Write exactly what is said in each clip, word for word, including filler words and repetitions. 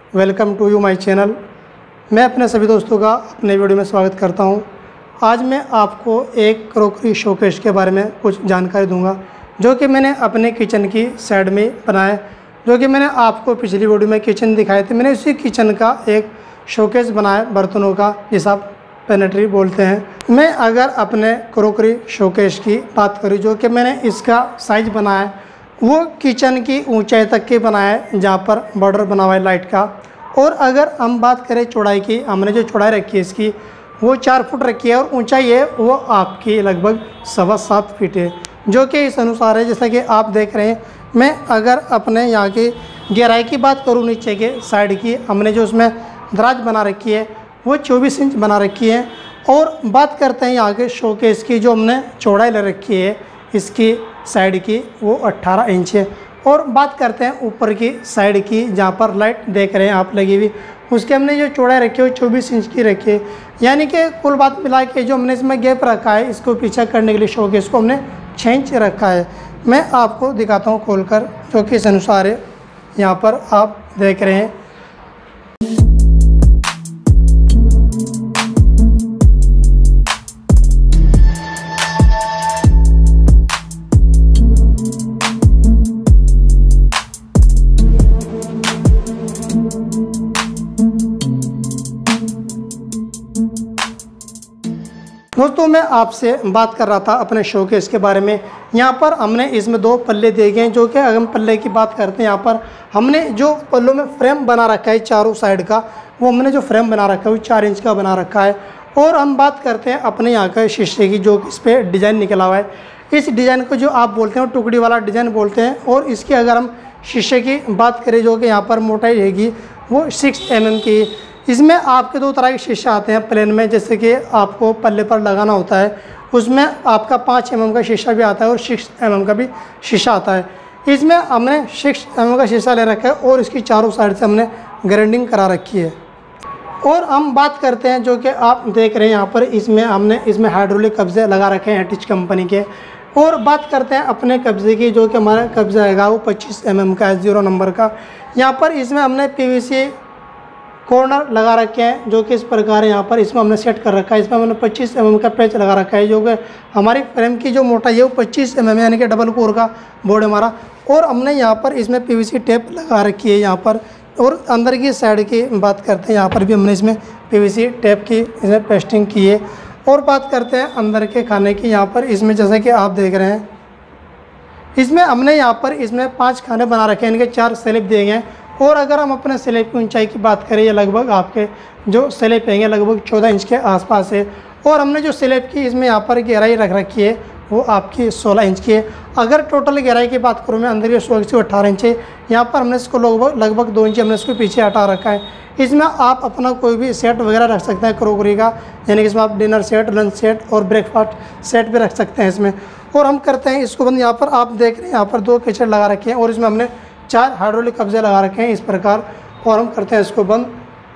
Welcome to you my channel. मैं अपने सभी दोस्तों का अपने वीडियो में स्वागत करता हूं। आज मैं आपको एक क्रॉकरी शोकेस के बारे में कुछ जानकारी दूंगा जो कि मैंने अपने किचन की साइड में बनाया, जो कि मैंने आपको पिछली वीडियो में किचन दिखाए थे। मैंने उसी किचन का एक शोकेस बनाया बर्तनों का, जिसे आप पेनेट्री बोलते हैं। मैं अगर अपने क्रॉकरी शोकेस की बात करूँ, जो कि मैंने इसका साइज़ बनाया वो किचन की ऊंचाई तक के बनाया है, जहाँ पर बॉर्डर बना हुआ है लाइट का। और अगर हम बात करें चौड़ाई की, हमने जो चौड़ाई रखी है इसकी वो चार फुट रखी है और ऊंचाई है वो आपकी लगभग सवा सात फीट है, जो कि इस अनुसार है जैसा कि आप देख रहे हैं। मैं अगर अपने यहाँ की गहराई की बात करूँ नीचे के साइड की, हमने जो उसमें दराज बना रखी है वो चौबीस इंच बना रखी है। और बात करते हैं यहाँ के शोकेस की, जो हमने चौड़ाई ले रखी है इसकी साइड की वो अट्ठारह इंच है। और बात करते हैं ऊपर की साइड की, जहाँ पर लाइट देख रहे हैं आप लगी हुई, उसके हमने जो चौड़ाई रखी है वो चौबीस इंच की रखी है। यानी कि कुल बात मिला के जो हमने इसमें गैप रखा है इसको पीछा करने के लिए शोकेस को हमने छः इंच रखा है। मैं आपको दिखाता हूँ खोलकर, जो कि इस अनुसार है, यहाँ पर आप देख रहे हैं। दोस्तों मैं आपसे बात कर रहा था अपने शोकेस के बारे में। यहाँ पर हमने इसमें दो पल्ले दिए गए हैं, जो कि अगर हम पल्ले की बात करते हैं, यहाँ पर हमने जो पल्लों में फ्रेम बना रखा है चारों साइड का, वो हमने जो फ्रेम बना रखा है वो चार इंच का बना रखा है। और हम बात करते हैं अपने यहाँ का शीशे की, जो इस पर डिज़ाइन निकला हुआ है। इस डिज़ाइन को जो आप बोलते हैं टुकड़ी वाला डिज़ाइन बोलते हैं। और इसकी अगर हम शीशे की बात करें, जो कि यहाँ पर मोटाई रहेगी वो सिक्स एम एम की। इसमें आपके दो तरह के शीशे आते हैं प्लेन में, जैसे कि आपको पल्ले पर लगाना होता है, उसमें आपका पाँच एम एम का शीशा भी आता है और सिक्स एम एम का भी शीशा आता है। इसमें हमने सिक्स एम एम का शीशा ले रखा है और इसकी चारों साइड से हमने ग्राइंडिंग करा रखी है। और हम बात करते हैं, जो कि आप देख रहे हैं यहाँ पर, इसमें हमने इसमें हाइड्रोलिक कब्जे लगा रखे हैं एटिच कंपनी के। और बात करते हैं अपने कब्जे की, जो कि हमारा कब्जा है वो पच्चीस एम एम का है, जीरो नंबर का। यहाँ पर इसमें हमने पी वी सी कॉर्नर लगा रखे हैं, जो कि इस प्रकार है। यहाँ पर इसमें हमने सेट कर रखा है। इसमें हमने पच्चीस एम एम का पेच लगा रखा है, जो कि हमारी फ्रेम की जो मोटाई है वो पच्चीस एम एम यानी कि डबल कोर का बोर्ड है हमारा। और हमने यहाँ पर इसमें पी वी सी टेप लगा रखी है यहाँ पर। और अंदर की साइड की बात करते हैं, यहाँ पर भी हमने इसमें पी वी सी टेप की इसमें पेस्टिंग की है। और बात करते हैं अंदर के खाने की, यहाँ पर इसमें जैसे कि आप देख रहे हैं, इसमें हमने यहाँ पर इसमें पाँच खाने बना रखे हैं, इनके चार स्लैब दिए गए हैं। और अगर हम अपने स्लैब की ऊंचाई की बात करें, ये लगभग आपके जो स्लैब रहेंगे लगभग चौदह इंच के आसपास है। और हमने जो स्लैब की इसमें यहाँ पर गहराई रख रखी है वो आपकी सोलह इंच की है। अगर टोटल गहराई की बात करूँ मैं, अंदर की सोलह से अट्ठारह इंच है। यहाँ पर हमने इसको लगभग लगभग दो इंच हमने इसको पीछे हटा रखा है। इसमें आप अपना कोई भी सेट वगैरह रख सकते हैं क्रॉकरी का, यानी कि इसमें आप डिनर सेट, लंच सेट और ब्रेकफास्ट सेट भी रख सकते हैं इसमें। और हम करते हैं इसको बंद। यहाँ पर आप देख रहे हैं यहाँ पर दो केचड़ लगा रखे हैं और इसमें हमने चार हाइड्रोलिक कब्जे लगा रखे हैं इस प्रकार। और हम करते हैं इसको बंद।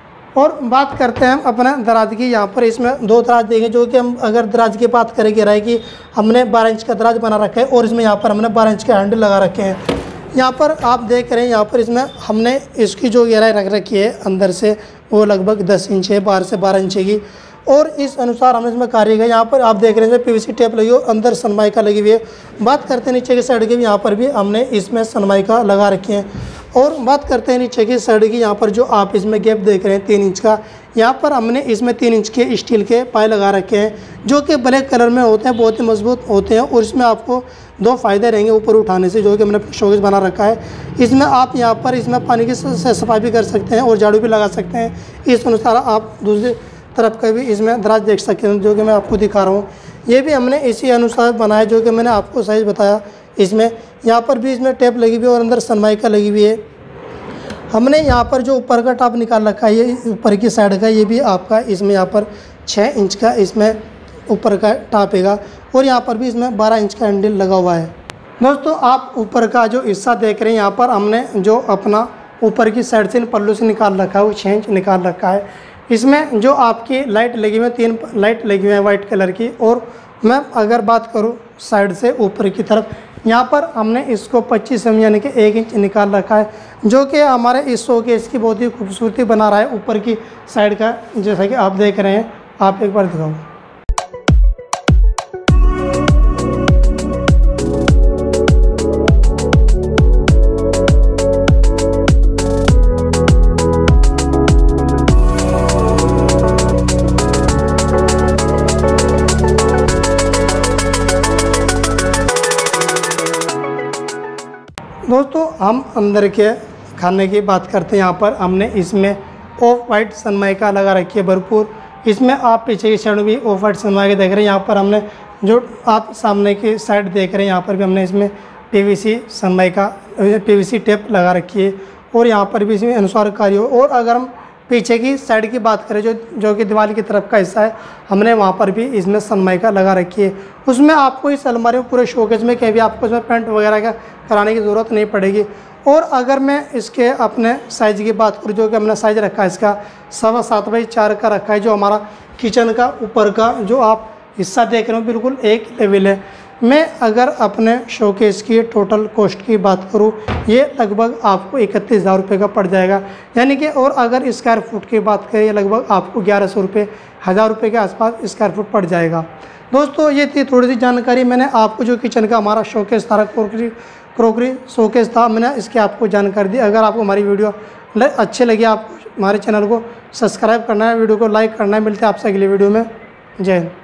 और बात करते हैं हम अपने दराज की। यहाँ पर इसमें दो दराज देंगे, जो कि हम अगर दराज की बात करें गहराई की, हमने बारह इंच का दराज बना रखा है और इसमें यहाँ पर हमने बारह इंच के हैंडल लगा रखे हैं। यहाँ पर आप देख रहे हैं, यहाँ पर इसमें हमने इसकी जो गहराई रख रखी है अंदर से वो लगभग दस इंच है, बारह से बारह इंच की। और इस अनुसार हमने इसमें कार्य किया। यहाँ पर आप देख रहे हैं पी वी सी टेप लगी हो, अंदर सनमाइका लगी हुई है। बात करते हैं नीचे की साइड की भी, यहाँ पर भी हमने इसमें सनमाइका लगा रखी है। और बात करते हैं नीचे की साइड की, यहाँ पर जो आप इसमें गैप देख रहे हैं तीन इंच का, यहाँ पर हमने इसमें तीन इंच के स्टील के पाए लगा रखे हैं, जो कि ब्लैक कलर में होते हैं, बहुत ही मजबूत होते हैं। और इसमें आपको दो फायदे रहेंगे ऊपर उठाने से, जो कि हमने शोकेस बना रखा है। इसमें आप यहाँ पर इसमें पानी की सफाई भी कर सकते हैं और झाड़ू भी लगा सकते हैं। इस अनुसार आप दूसरी तरफ का भी इसमें दराज देख सकते हैं, जो कि मैं आपको दिखा रहा हूँ। ये भी हमने इसी अनुसार बनाया, जो कि मैंने आपको साइज़ बताया। इसमें यहाँ पर भी इसमें टेप लगी हुई है और अंदर सनमाइका लगी हुई है। हमने यहाँ पर जो ऊपर का टॉप निकाल रखा है, ये ऊपर की साइड का, ये भी आपका इसमें यहाँ पर छः इंच का इसमें ऊपर का टॉप हैगा। और यहाँ पर भी इसमें बारह इंच का हैंडल लगा हुआ है। दोस्तों आप ऊपर का जो हिस्सा देख रहे हैं, यहाँ पर हमने जो अपना ऊपर की साइड से पल्लू से निकाल रखा है वो छः इंच निकाल रखा है। इसमें जो आपकी लाइट लगी हुई है, तीन लाइट लगी हुई है वाइट कलर की। और मैं अगर बात करूँ साइड से ऊपर की तरफ, यहाँ पर हमने इसको पच्चीस एम यानी कि एक इंच निकाल रखा है, जो कि हमारे इस शोकेस की बहुत ही खूबसूरती बना रहा है ऊपर की साइड का, जैसा कि आप देख रहे हैं। आप एक बार दिखाओ। दोस्तों हम अंदर के खाने की बात करते हैं। यहाँ पर हमने इसमें ऑफ वाइट सनमाइका लगा रखी है भरपूर। इसमें आप पीछे की साइड भी ऑफ वाइट सनमाइका देख रहे हैं। यहाँ पर हमने जो आप सामने की साइड देख रहे हैं, यहाँ पर भी हमने इसमें पीवीसी सनमाइका पीवीसी टेप लगा रखी है और यहाँ पर भी इसमें अनुसार कार्य हो। और अगर हम पीछे की साइड की बात करें, जो जो कि दीवार की तरफ का हिस्सा है, हमने वहाँ पर भी इसमें सनमाइका लगा रखी है। उसमें आपको इस अलमारी में पूरे शोकेस में कहीं भी आपको इसमें पेंट वगैरह का कराने की ज़रूरत नहीं पड़ेगी। और अगर मैं इसके अपने साइज़ की बात करूँ, जो कि हमने साइज़ रखा है इसका सवा सात बाई चार का रखा है। जो हमारा किचन का ऊपर का जो आप हिस्सा देख रहे हो बिल्कुल एक लेवल है। मैं अगर अपने शोकेस की टोटल कॉस्ट की बात करूं, ये लगभग आपको इकतीस हज़ार रुपये का पड़ जाएगा, यानी कि। और अगर स्क्वायर फुट की बात करें, लगभग आपको ग्यारह सौ रुपये हज़ार रुपये के आसपास स्क्वायर फुट पड़ जाएगा। दोस्तों ये थी थोड़ी सी जानकारी। मैंने आपको जो किचन का हमारा शोकेस था, क्रोकरी क्रोकरी शोकेस था, मैंने इसकी आपको जानकारी दी। अगर आपको हमारी वीडियो अच्छी लगी, आपको हमारे चैनल को सब्सक्राइब करना है, वीडियो को लाइक करना है। मिलते हैं आपसे अगली वीडियो में। जय हिंद।